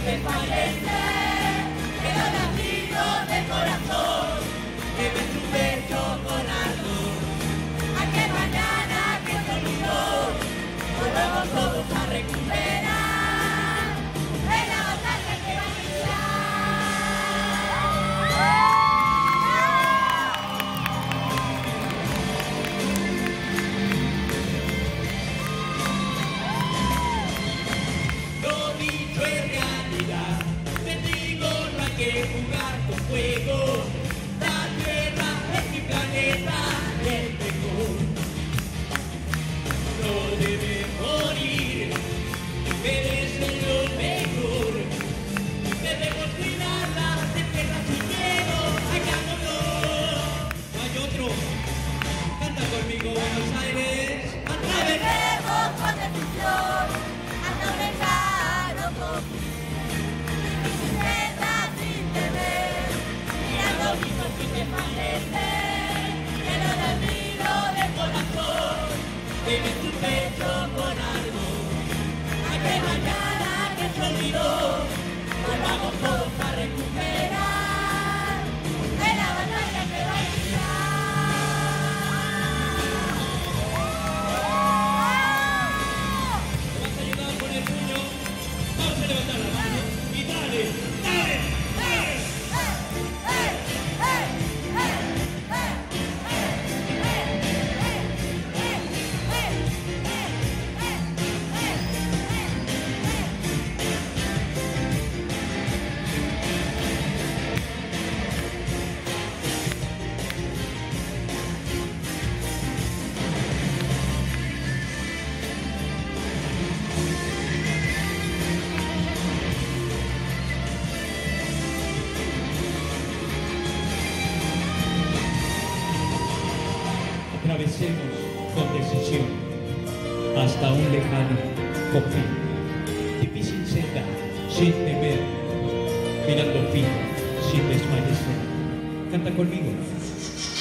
desfallece, pero latido de corazón, que me su pecho con ardor. A que mañana que se olvidó, volvemos todos a recuperar en la batalla que va a jugar con fuego, la tierra es mi planeta, el mejor. No debe morir, merece lo mejor. Debemos cuidarla de tierra sin miedo, hagámoslo. No hay otro, canta conmigo Buenos Aires, atravesemos con decisión hasta un lejano confín. Si te parece, pero te miro de corazón, vive tu pecho con algo. A que mañana que se olvidó, volvamos todos a recuperar de la batalla que va a iniciar. ¿Me vas a ayudar con el puño? Vamos a levantar la mano y dale, dale, dale. Atravesemos con decisión hasta un lejano confín. Difícil senda, sin temer, mirando fijo, sin desfallecer. Canta conmigo.